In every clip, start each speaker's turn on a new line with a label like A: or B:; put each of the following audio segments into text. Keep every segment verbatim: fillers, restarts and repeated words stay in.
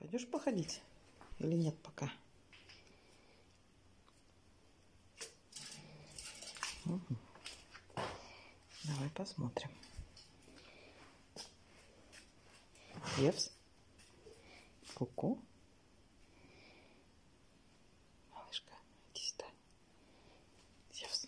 A: Пойдешь походить или нет пока? Угу. Давай посмотрим. Зевс. Ку-ку. Малышка, иди сюда. Зевс.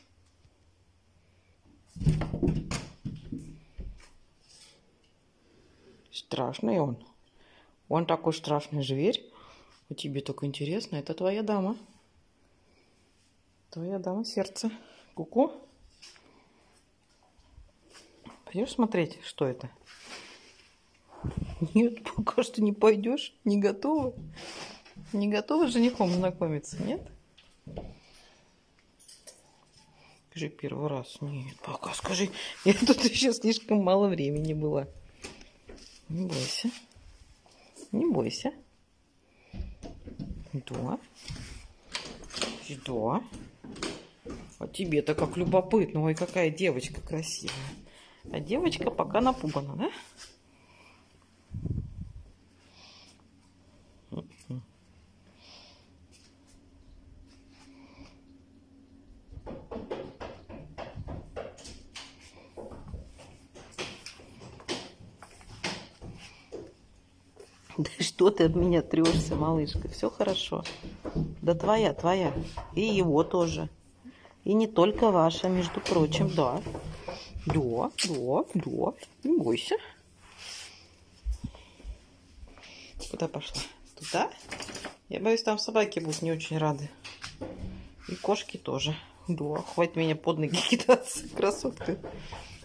A: Страшный он. Он такой страшный зверь. У тебя только интересно, это твоя дама. Твоя дама сердца. Ку-ку. Пойдешь смотреть, что это? Нет, пока что не пойдешь. Не готова. Не готова с женихом знакомиться, нет? Скажи первый раз. Нет, пока скажи. Я тут еще слишком мало времени было. Не бойся. Не бойся. Да. Да. А тебе-то как любопытно. Ой, какая девочка красивая. А девочка пока напугана, да? Да что ты от меня трешься, малышка? Все хорошо. Да твоя, твоя. И его тоже. И не только ваша, между прочим, да. Да, да, да. Не бойся. Куда пошла? Туда? Я боюсь, там собаки будут не очень рады. И кошки тоже. Да, хватит меня под ноги кидаться, красотка.